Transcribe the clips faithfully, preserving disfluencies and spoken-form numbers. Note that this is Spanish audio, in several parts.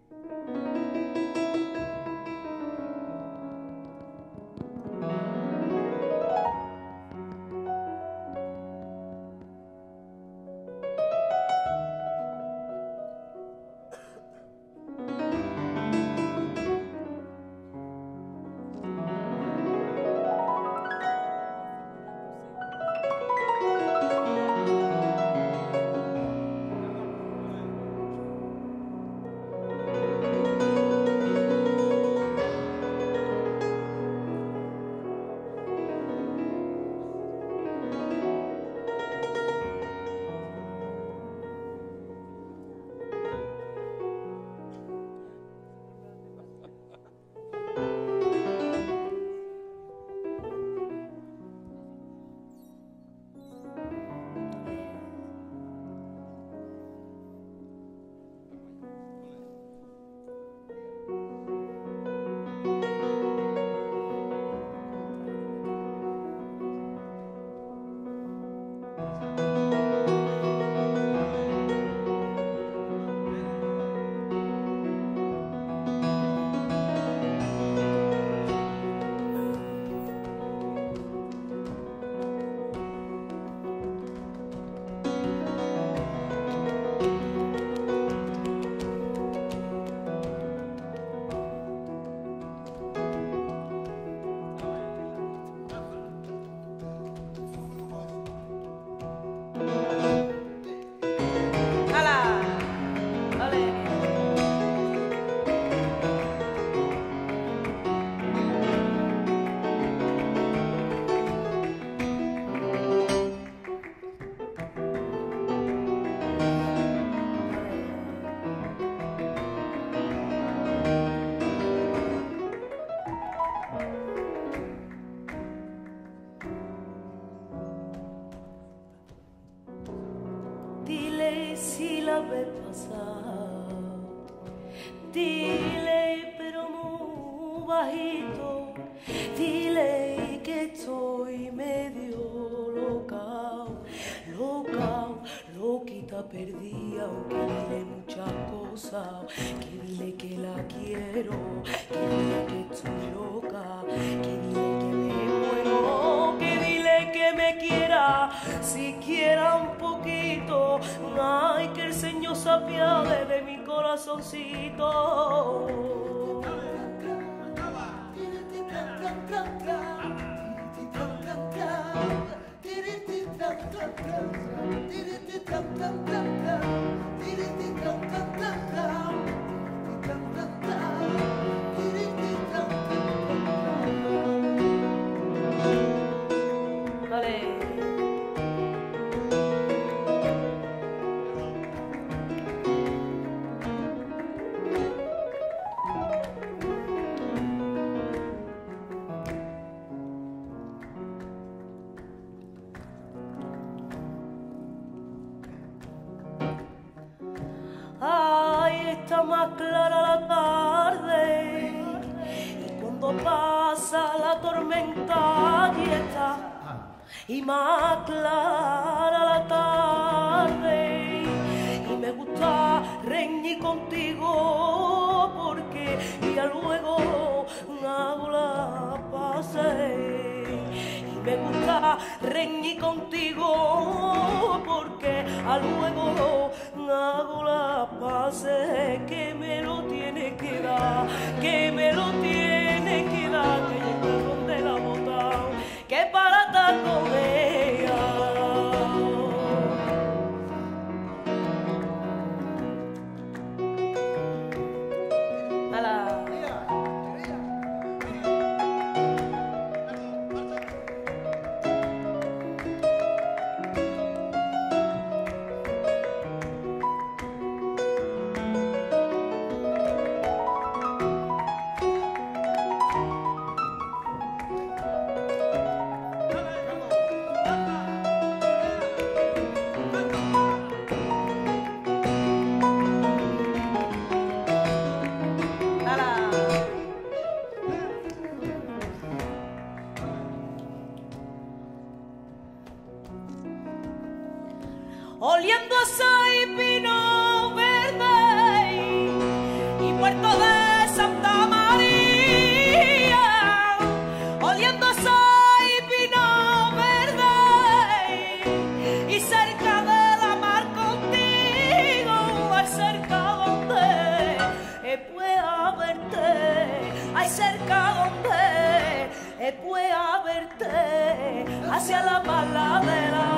Si la ves pasar, dile pero muy bajito, dile que estoy medio loca, loca, loquita perdida, aunque dile muchas cosas, que dile que la quiero, que dile que estoy loca, que dile que me muero, que dile que me quiera, siquiera un poquito. Ay, que el Señor se apiade de mi corazoncito. Está más clara la tarde y cuando pasa la tormenta y está y más clara la tarde y me gusta reñir contigo porque ya luego hago la pase y me gusta reñir contigo porque a luego hago la pase, que me lo tiene que dar, que me lo tiene que dar, que yo donde la bota, que para estar con ella. ¡Hala! y Puerto de Santa María, oliendo soy vino verde y cerca de la mar contigo, hay cerca donde pueda verte, hay cerca donde pueda verte, hacia la paladera.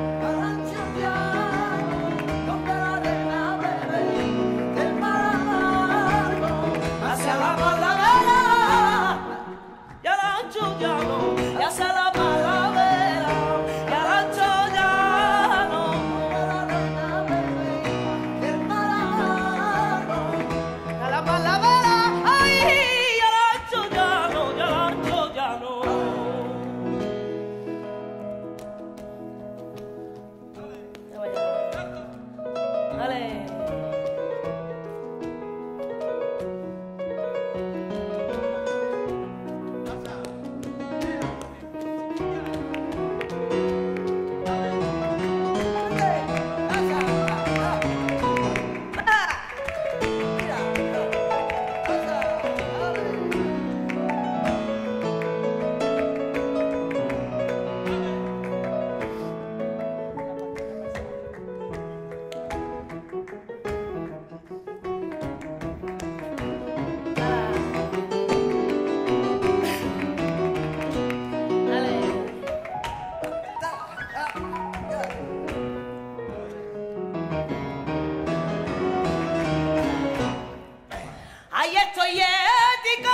Ahí estoy ético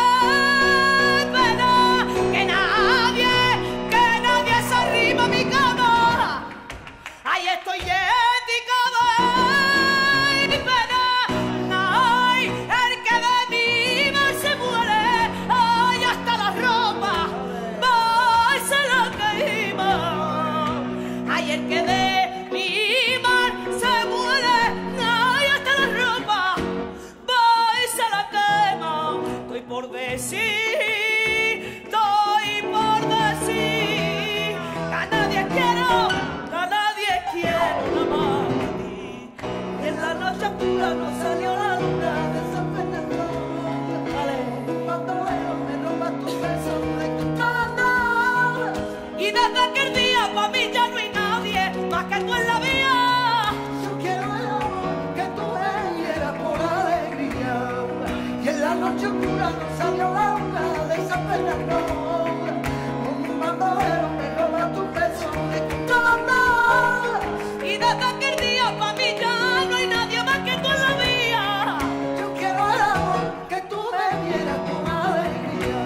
de pena, que nadie, que nadie se arriba a mi cama. Ahí estoy ético de pena, ay, el que de mi mal se muere, ay, hasta la ropa, va, se la quema. Ay, el que de mi mal se muere, ay, hasta la ropa, se la quema. Estoy por decir, estoy por decir que a nadie quiero, que a nadie quiero nada más a ti. Y en la noche oscura no salió la luna de San Fernando. Dale, bandolero, me robas tus besos de tu cara. Y desde aquel día pa' mí ya no hay nadie más que tú en la vida. La noche oscura no salió la luna de San Fernando. Un bandolero me roba tu beso de tu cara. Y desde aquel día pa' mí ya no hay nadie más que tú en la vida. Yo quiero el amor, que tú me vieras con alegría.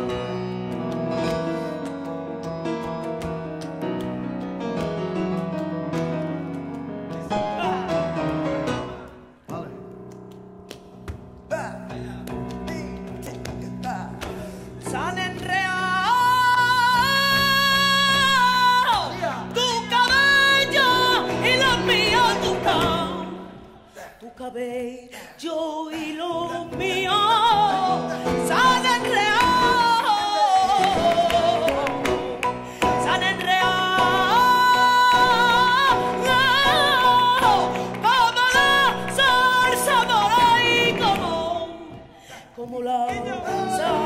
San enreado tu cabello y los míos tu cabello, tu cabello y los míos. San enreado, San enreado como la salsa por ahí, como como la salsa.